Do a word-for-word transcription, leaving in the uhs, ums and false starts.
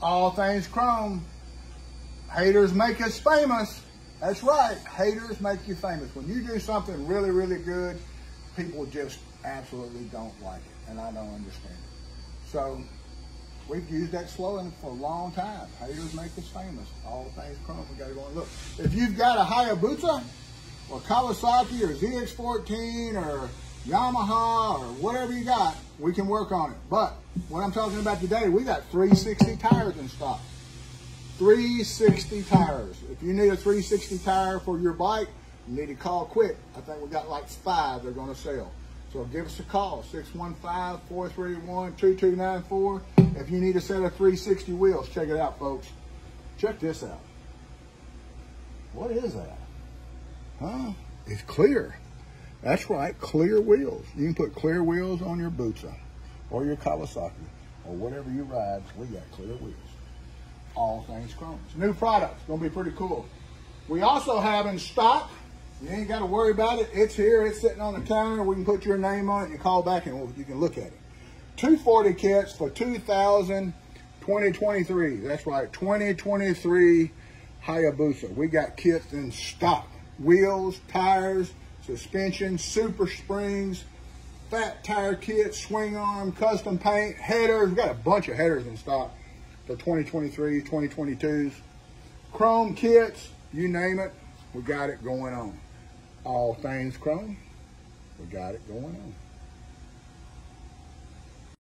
All things chrome. Haters make us famous. That's right. Haters make you famous. When you do something really, really good, people just absolutely don't like it. And I don't understand it. So we've used that slogan for a long time. Haters make us famous. All things chrome. We got to go and look. If you've got a Hayabusa or Kawasaki or Z X fourteen or Yamaha or whatever you got, we can work on it. But what I'm talking about today, we got three sixty tires in stock. three sixty tires. If you need a three sixty tire for your bike, you need to call quick. I think we got like five they're going to sell. So give us a call, six one five, four three one, two two nine four. If you need a set of three sixty wheels, check it out, folks. Check this out. What is that? Huh? It's clear. That's right, clear wheels. You can put clear wheels on your Butsa or your Kawasaki or whatever you ride. We got clear wheels. All things chrome. It's a new product. It's going to be pretty cool. We also have in stock, you ain't got to worry about it. It's here. It's sitting on the counter. We can put your name on it and call back and you can look at it. two forty kits for two thousand twenty twenty-three. That's right, twenty twenty-three Hayabusa. We got kits in stock. Wheels, tires, suspension, super springs, fat tire kits, swing arm, custom paint, headers. We got a bunch of headers in stock for twenty twenty-three, twenty twenty-twos. Chrome kits, you name it, we got it going on. All things chrome, we got it going on.